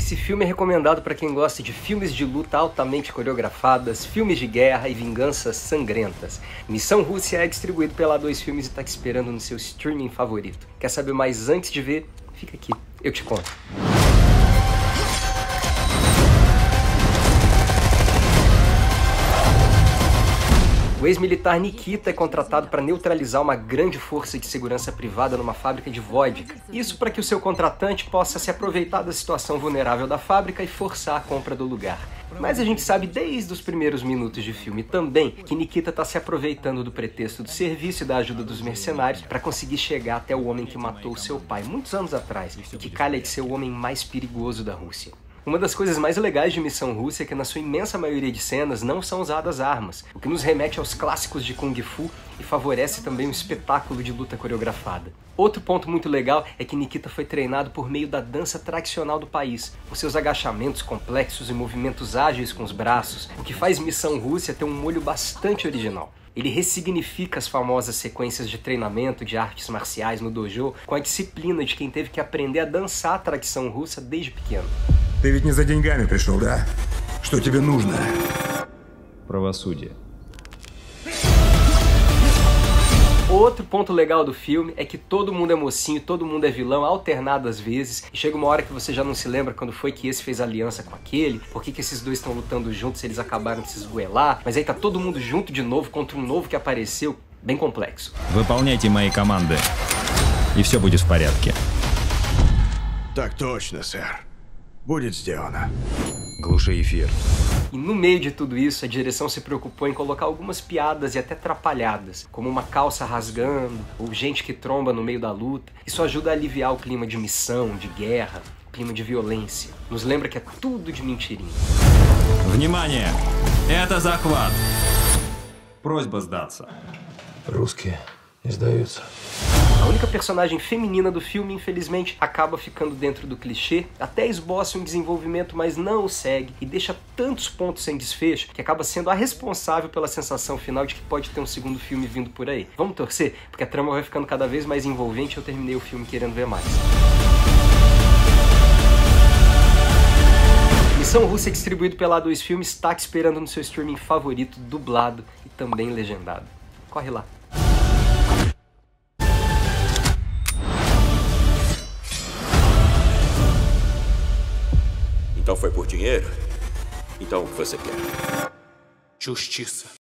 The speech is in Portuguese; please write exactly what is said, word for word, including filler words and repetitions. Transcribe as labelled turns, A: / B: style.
A: Esse filme é recomendado para quem gosta de filmes de luta altamente coreografadas, filmes de guerra e vinganças sangrentas. Missão Rússia é distribuído pela A dois Filmes e tá te esperando no seu streaming favorito. Quer saber mais antes de ver? Fica aqui, eu te conto. O ex-militar Nikita é contratado para neutralizar uma grande força de segurança privada numa fábrica de vodka. Isso para que o seu contratante possa se aproveitar da situação vulnerável da fábrica e forçar a compra do lugar. Mas a gente sabe desde os primeiros minutos de filme também que Nikita está se aproveitando do pretexto do serviço e da ajuda dos mercenários para conseguir chegar até o homem que matou seu pai muitos anos atrás e que calha de ser o homem mais perigoso da Rússia. Uma das coisas mais legais de Missão Rússia é que na sua imensa maioria de cenas não são usadas armas, o que nos remete aos clássicos de Kung Fu e favorece também o espetáculo de luta coreografada. Outro ponto muito legal é que Nikita foi treinado por meio da dança tradicional do país, por seus agachamentos complexos e movimentos ágeis com os braços, o que faz Missão Rússia ter um molho bastante original. Ele ressignifica as famosas sequências de treinamento de artes marciais no dojo com a disciplina de quem teve que aprender a dançar a tradição russa desde pequeno.
B: Ты ведь не за деньгами пришел, да? Что тебе нужно?
C: Правосудие.
A: Outro ponto legal do filme é que todo mundo é mocinho, todo mundo é vilão, alternado às vezes, e chega uma hora que você já não se lembra quando foi que esse fez aliança com aquele, por que que esses dois estão lutando juntos se eles acabaram de se esgoelar, mas aí tá todo mundo junto de novo contra um novo que apareceu, bem complexo.
C: Выполняйте мои команды, и все будет в порядке.
B: Так точно, сэр. Будет сделано.
C: Глуши эфир.
A: E no meio de tudo isso, a direção se preocupou em colocar algumas piadas e até atrapalhadas, como uma calça rasgando, ou gente que tromba no meio da luta. Isso ajuda a aliviar o clima de missão, de guerra, o clima de violência. Nos lembra que é tudo de mentirinha.
C: Внимание! Это захват! Просьба сдаться.
D: Русские не сдаются.
A: A única personagem feminina do filme, infelizmente, acaba ficando dentro do clichê, até esboça um desenvolvimento, mas não o segue, e deixa tantos pontos sem desfecho, que acaba sendo a responsável pela sensação final de que pode ter um segundo filme vindo por aí. Vamos torcer? Porque a trama vai ficando cada vez mais envolvente e eu terminei o filme querendo ver mais. Missão Rússia, distribuído pela A dois Filmes, está te esperando no seu streaming favorito, dublado e também legendado. Corre lá!
E: Então foi por dinheiro? Então o que você quer?
D: Justiça.